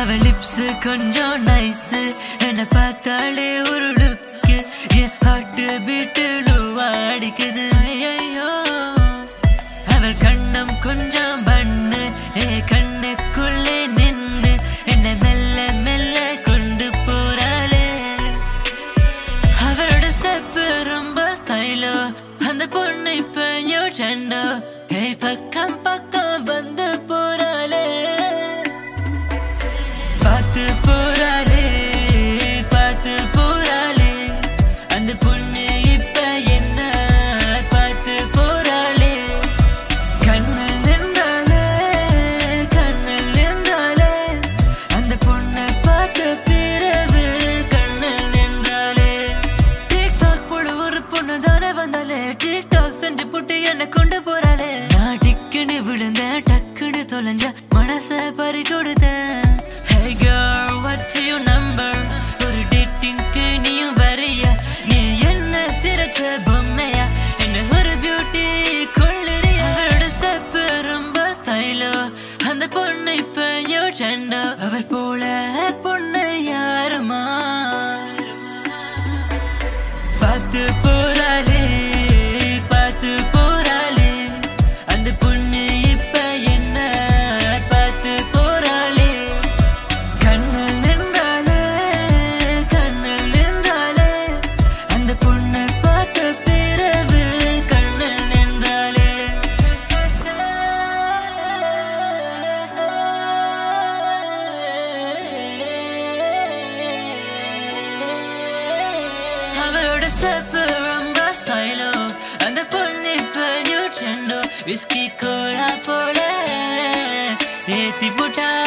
அவ லிப்ஸ் கொஞ்சம் நைஸ், என்ன பார்த்தாலே ஒரு லுக்கு, என் ஹார்ட் பீட்டு லூவா அடிக்குது. ஐயோ அவள் கண்ணம் கொஞ்சம் பண்ணு, கண்ணுக்குள்ளே நின்று என்ன மெல்ல மெல்ல கொண்டு போறாளே. அவளோட ஸ்டெப் ரொம்ப ஸ்டைலோ, அந்த பொண்ணு இப்ப யோசண்டோ, பக்கம் பக்கம் வந்து போறாளே. பார்த்து போறாளே பார்த்து போறாளே, அந்த பொண்ணு இப்ப என்ன பார்த்து போறாளே. கண்ணில் நின்றாலே கண்ணில் நின்றாலே, அந்த பொண்ணை பார்த்த பிறகு கண்ணில் நின்றாலே. டிக்டாக் போட ஒரு பொண்ணு தானே வந்தாலே, டிக்டாக் செஞ்சு புட்டு என்ன கொண்டு போறாளே. நான் டிக்குன்னு விழுந்தேன், டக்குன்னு தொலைஞ்ச மனச பறி கொடுத்தேன். Hey girl, what's your number? ஒரு டேட்டிங்க்கு நீயும் வரையா, நீ என்ன சிரிச்ச பொம்மையா, என்ன ஒரு பியூட்டி கொள்ளுறியா. அவளோட ஸ்டெப் ரொம்ப ஸ்டைலோ, அந்த பொண்ணு இப்ப யோசண்டோ, அவள் போல பொண்ணு யாருமா. பார்த்து போறாளே பார்த்து போறாளே, அந்த பொண்ணு இப்ப என்ன பார்த்து போறாளே. கண்ணில் நின்றாலே கண்ணில் நின்றாலே, அந்த பொண்ணை பார்த்த பிறகு கண்ணில் நின்றாலே. அவளோட ஸ்டெப் ரொம்ப ஸ்டைலோ, அந்த பொண்ணு இப்ப யோசண்டோ, விஸ்கி கோலா போட ஏத்தி போட்டா